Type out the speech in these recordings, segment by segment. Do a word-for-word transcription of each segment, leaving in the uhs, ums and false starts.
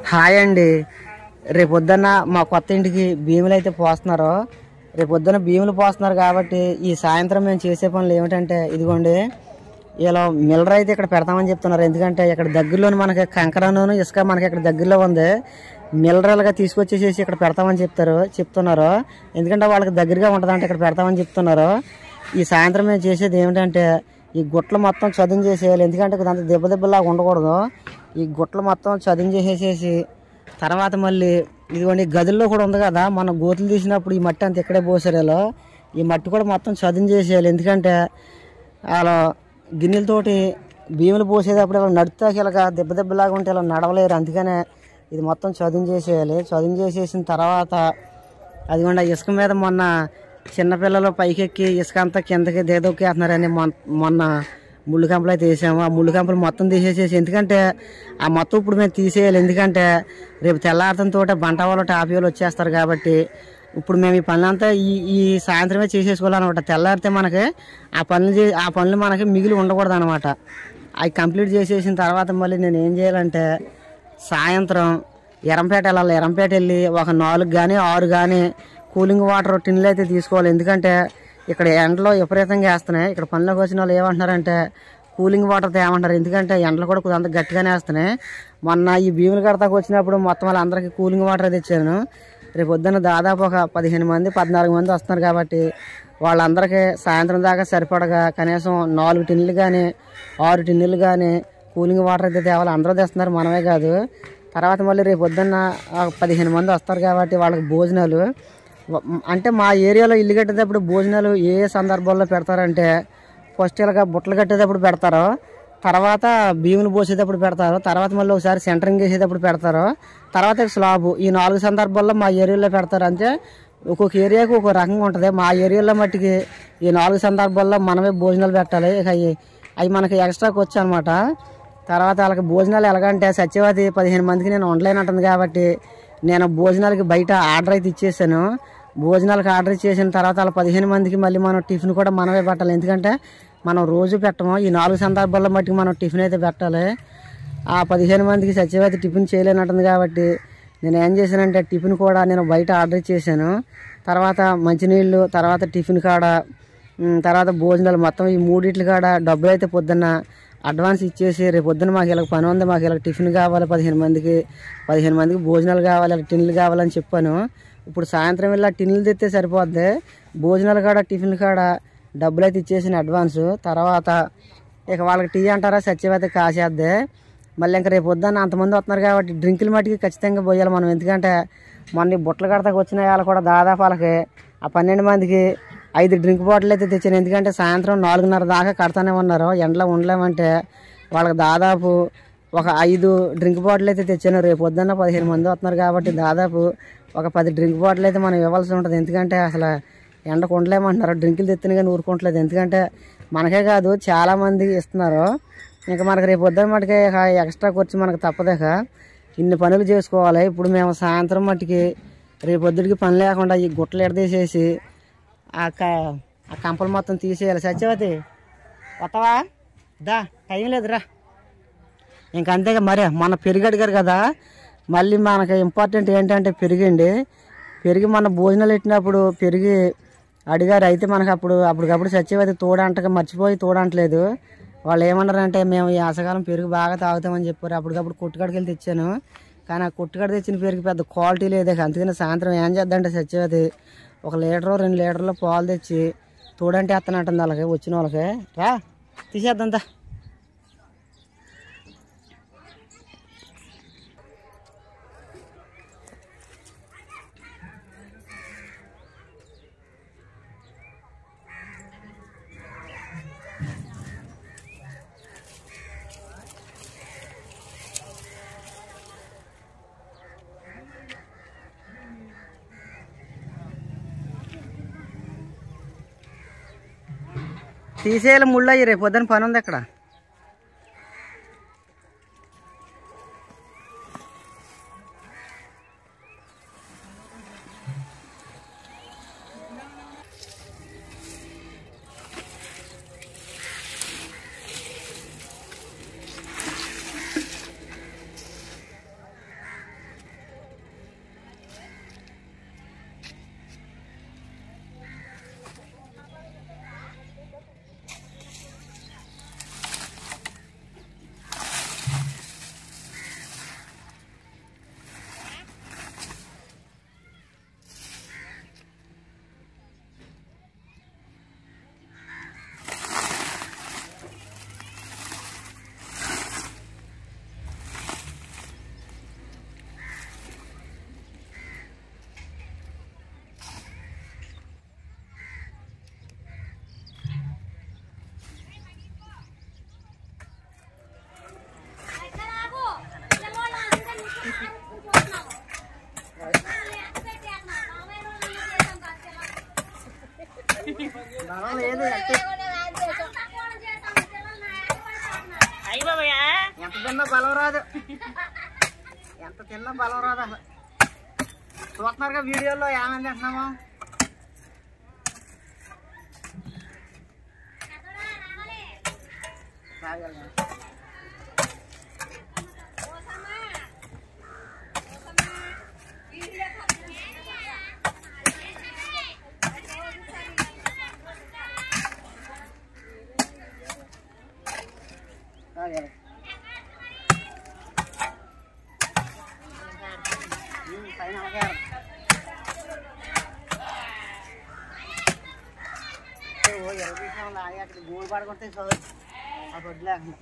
Hi అండి. రేపొద్దున్న మా కొత్త ఇంటికి భీములు అయితే పోస్తున్నారు. రేపొద్దున భీములు పోస్తున్నారు కాబట్టి ఈ సాయంత్రం మేము చేసే పనులు ఏమిటంటే ఇదిగోండి, ఇలా మిల్లర్ అయితే ఇక్కడ పెడతామని చెప్తున్నారు. ఎందుకంటే ఇక్కడ దగ్గరలోని మనకి కంకరను ఇసుక మనకి ఇక్కడ దగ్గరలో ఉంది. మిల్లర్లుగా తీసుకొచ్చేసేసి ఇక్కడ పెడతామని చెప్తారు చెప్తున్నారు ఎందుకంటే వాళ్ళకి దగ్గరగా ఉంటుందంటే ఇక్కడ పెడతామని చెప్తున్నారు. ఈ సాయంత్రం మేము చేసేది ఏమిటంటే ఈ గుట్టలు మొత్తం చదును చేసేయాలి. ఎందుకంటే అంత దెబ్బ దెబ్బలాగా ఉండకూడదు. ఈ గుట్టలు మొత్తం చదును చేసేసేసి తర్వాత మళ్ళీ ఇదిగోండి గదుల్లో కూడా ఉంది కదా, మన గోతులు తీసినప్పుడు ఈ మట్టి అంతా ఇక్కడే పోసారేలో ఈ మట్టి కూడా మొత్తం చదును చేసేయాలి. ఎందుకంటే అలా గిన్నెలతోటి భీములు పోసేటప్పుడు ఇలా నడుతాకి ఇలాగా దెబ్బ దెబ్బలాగా ఉంటే ఇలా నడవలేరు. అందుకనే ఇది మొత్తం చదును చేసేయాలి. చదును చేసేసిన తర్వాత అదిగోండి ఇసుక మీద మొన్న చిన్నపిల్లలు పైకెక్కి ఇసుక అంతా కిందకి దిగదొక్కేస్తున్నారని మొన్న ముళ్ళు కంపలు అయితే వేసాము. ఆ ముళ్ళు కంపలు మొత్తం తీసేసేసి ఎందుకంటే ఆ మొత్తం ఇప్పుడు మేము తీసేయాలి. ఎందుకంటే రేపు తెల్లారతంతో బంట వాళ్ళు టాపీ వాళ్ళు వచ్చేస్తారు కాబట్టి ఇప్పుడు మేము ఈ పనులంతా ఈ ఈ సాయంత్రమే చేసేసుకోవాలన్నమాట. తెల్లారితే మనకి ఆ పనులు చే ఆ పనులు మనకి మిగిలి ఉండకూడదు అనమాట. అవి కంప్లీట్ చేసేసిన తర్వాత మళ్ళీ నేను ఏం చేయాలంటే సాయంత్రం ఎరంపేట వెళ్ళాలి. ఎరంపేట వెళ్ళి ఒక నాలుగు కానీ ఆరు కానీ కూలింగ్ వాటర్ టిన్లు అయితే తీసుకోవాలి. ఎందుకంటే ఇక్కడ ఎండలో విపరీతంగా వేస్తున్నాయి. ఇక్కడ పనిలోకి వచ్చిన వాళ్ళు ఏమంటున్నారంటే కూలింగ్ వాటర్ తేమంటారు. ఎందుకంటే ఎండలు కూడా కొంత గట్టిగానే వేస్తున్నాయి. మొన్న ఈ భీముల కడతాకు వచ్చినప్పుడు మొత్తం వాళ్ళందరికీ కూలింగ్ వాటర్ తెచ్చాను. రేపు పొద్దున్న దాదాపు ఒక పదిహేను మంది పద్నాలుగు మంది వస్తున్నారు కాబట్టి వాళ్ళందరికీ సాయంత్రం దాకా సరిపడగా కనీసం నాలుగు టిన్నులు కానీ ఆరు టిన్నులు కానీ కూలింగ్ వాటర్ అయితే తేవాలి. అందరూ తెస్తున్నారు, మనమే కాదు. తర్వాత మళ్ళీ రేపు పొద్దున్న పదిహేను మంది వస్తారు కాబట్టి వాళ్ళకి భోజనాలు అంటే మా ఏరియాలో ఇల్లు కట్టేటప్పుడు భోజనాలు ఏ ఏ సందర్భాల్లో పెడతారంటే ఫస్ట్ ఇలాగా బుట్టలు కట్టేటప్పుడు పెడతారు, తర్వాత భీములు పోసేటప్పుడు పెడతారు, తర్వాత మళ్ళీ ఒకసారి సెంటరింగ్ చేసేటప్పుడు పెడతారు, తర్వాత స్లాబ్. ఈ నాలుగు సందర్భాల్లో మా ఏరియాలో పెడతారు. అంటే ఒక్కొక్క ఏరియాకి ఒక్కొక్క రకంగా ఉంటుంది. మా ఏరియాలో మట్టికి ఈ నాలుగు సందర్భాల్లో మనమే భోజనాలు పెట్టాలి. ఇక అవి అవి మనకి ఎక్స్ట్రాకి వచ్చి అనమాట. తర్వాత వాళ్ళకి భోజనాలు ఎలాగంటే సత్యవతి పదిహేను మందికి నేను వండలేనంటుంది కాబట్టి నేను భోజనాలకి బయట ఆర్డర్ అయితే ఇచ్చేసాను. భోజనాలకు ఆర్డర్ ఇచ్చేసిన తర్వాత వాళ్ళ పదిహేను మందికి మళ్ళీ మనం టిఫిన్ కూడా మనమే పెట్టాలి. ఎందుకంటే మనం రోజు పెట్టము, ఈ నాలుగు సందర్భాల్లో మట్టికి మనం టిఫిన్ అయితే పెట్టాలి. ఆ పదిహేను మందికి సత్యవతి టిఫిన్ చేయలేనట్టుంది కాబట్టి నేను ఏం చేశానంటే టిఫిన్ కూడా నేను బయట ఆర్డర్ ఇచ్చేసాను. తర్వాత మంచినీళ్ళు, తర్వాత టిఫిన్ కాడ, తర్వాత భోజనాలు మొత్తం ఈ మూడిట్లు కాడ డబ్బులు అయితే పొద్దున్న అడ్వాన్స్ ఇచ్చేసి రేపు పొద్దున్న మాకు ఇలా పని ఉంది, మాకు ఇలా టిఫిన్ కావాలి, పదిహేను మందికి పదిహేను మందికి భోజనాలు కావాలి, ఇలా టిన్నులు కావాలని చెప్పాను. ఇప్పుడు సాయంత్రం వెళ్ళి టిన్నులు తెస్తే సరిపోద్ది. భోజనాలు కాడ టిఫిన్ కాడ డబ్బులు అయితే ఇచ్చేసిన అడ్వాన్స్. తర్వాత ఇక వాళ్ళకి టీ అంటారా సత్యవతి కాసేద్ది. మళ్ళీ ఇంకా రేపు పొద్దున్న అంతమంది వస్తున్నారు కాబట్టి డ్రింకుల మట్టికి ఖచ్చితంగా పోయాలి మనం. ఎందుకంటే మొన్న బుట్టలు కడతాకు వచ్చిన వాళ్ళు కూడా దాదాపు వాళ్ళకి ఆ పన్నెండు మందికి ఐదు డ్రింక్ బాటిల్ అయితే తెచ్చాను. ఎందుకంటే సాయంత్రం నాలుగున్నర దాకా కడతానే ఉన్నారు, ఎండలో ఉండలేమంటే వాళ్ళకి దాదాపు ఒక ఐదు డ్రింక్ బాటిల్ అయితే తెచ్చాను. రేపు పొద్దున్న పదిహేను మంది వస్తున్నారు కాబట్టి దాదాపు ఒక పది డ్రింక్ బాటిల్ అయితే మనం ఇవ్వాల్సి ఉంటుంది. ఎందుకంటే అసలు ఎండకు ఉండలేమంటున్నారు, డ్రింకులు తెచ్చినా కానీ ఊరుకోవట్లేదు. ఎందుకంటే మనకే కాదు చాలామంది ఇస్తున్నారు. ఇంకా మనకి రేపు పొద్దున్న మటుకే ఎక్స్ట్రా ఖర్చు మనకు తప్పదేక ఇన్ని పనులు చేసుకోవాలి. ఇప్పుడు మేము సాయంత్రం మట్టుకి రేపు పొద్దుడికి పని లేకుండా ఈ గుట్టలు ఎడదీసేసి ఆ ఆ కంపలు మొత్తం తీసేయాలి. సత్యవతి వస్తావా? దా, టైం లేదురా. ఇంక అంతేగా మరి మన పెరుగు అడిగారు కదా, మళ్ళీ మనకి ఇంపార్టెంట్ ఏంటంటే పెరిగండి. పెరిగి మన భోజనాలు పెట్టినప్పుడు పెరిగి అడిగారు. అయితే మనకు అప్పుడు అప్పటికప్పుడు సత్యవతి తోడంటగా మర్చిపోయి తోడంటలేదు. వాళ్ళు ఏమన్నారంటే మేము ఈ ఆసకాలం పెరుగు బాగా తాగుతామని చెప్పారు. అప్పటికప్పుడు కొట్టుకాడికి వెళ్ళి తెచ్చాను, కానీ ఆ కొట్టుకాడ తెచ్చిన పెరుగు పెద్ద క్వాలిటీ లేదే. అందుకని సాయంత్రం ఏం చేద్దంటే సత్యవతి ఒక లీటరు రెండు లీటర్లు పాలు తెచ్చి తోడంటే ఎత్తనంటుంది వాళ్ళకి వచ్చిన వాళ్ళకి. రా తీసేద్దంతా. తీసేయాలి ముళ్ళు అయ్యి, రేపు పొద్దున పని ఉంది అక్కడ. లేదు ఎంత తిన్నా బలం రాదు, ఎంత తిన్నా బలం రాదు. అసలు చూస్తున్నారుగా వీడియోలో ఏమైంది అంటున్నాము. గోల్ పడగొట్టే చదువు ఆ వడ్లు లేకుండా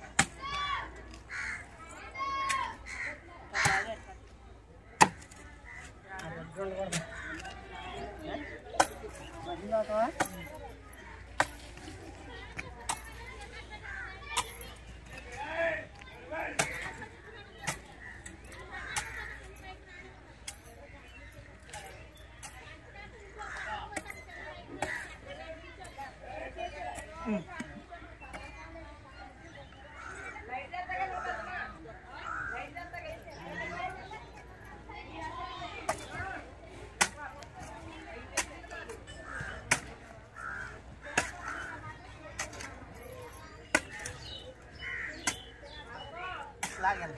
లాగండి.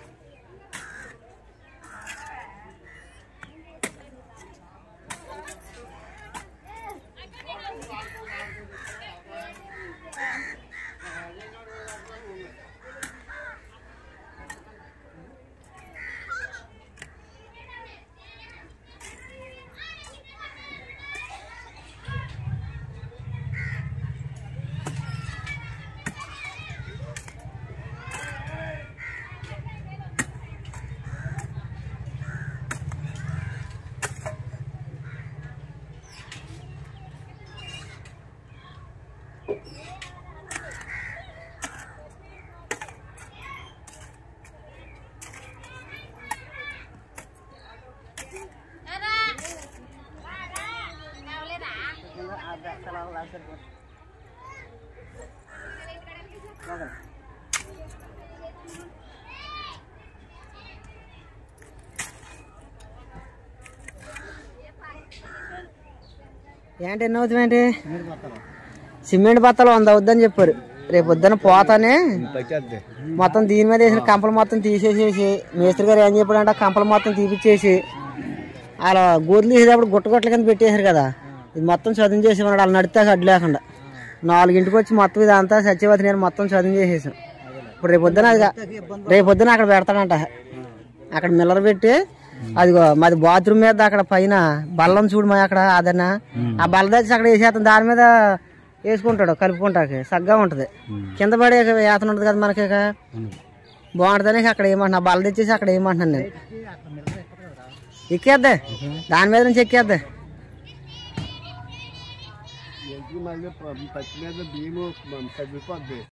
ఏంటి ఎన్ని అవుతామేంటి? సిమెంట్ బత్తలు వంద అవుద్దని చెప్పారు. రేపు పొద్దున పోతానే మొత్తం దీని మీద వేసిన కంపలు మొత్తం తీసేసేసి మేస్త్రి గారు ఏం చెప్పాడంటే కంపలు మొత్తం తీపిచ్చేసి అలా గోతులు తీసేటప్పుడు గుట్ట గుట్టల కింద పెట్టేశారు కదా, ఇది మొత్తం చదువు చేసేమన్నాడు. అలా నడితే అడ్డు లేకుండా నాలుగింటికి వచ్చి మొత్తం ఇదంతా సత్యవతి నేను మొత్తం చదువు చేసేసాం. ఇప్పుడు రేపు పొద్దున అది రేపు పొద్దున అక్కడ పెడతాడంట, అక్కడ మిల్లర్ పెట్టి అదిగో మాది బాత్రూమ్ మీద అక్కడ పైన బల్లం చూడు మా అక్కడ అదన్నా ఆ బల్ల తెచ్చి అక్కడ వేసేస్తాం, దాని మీద వేసుకుంటాడు కలుపుకుంటాకి సగ్గా ఉంటది. కింద పడే ఏతన ఉంటది కదా మనకి, బాగుంటదని అక్కడ ఏమంటున్నా బల్ల తెచ్చేసి అక్కడ ఏమంటున్నాను నేను. ఎక్కేద్దా దాని మీద నుంచి ఎక్కేద్దా.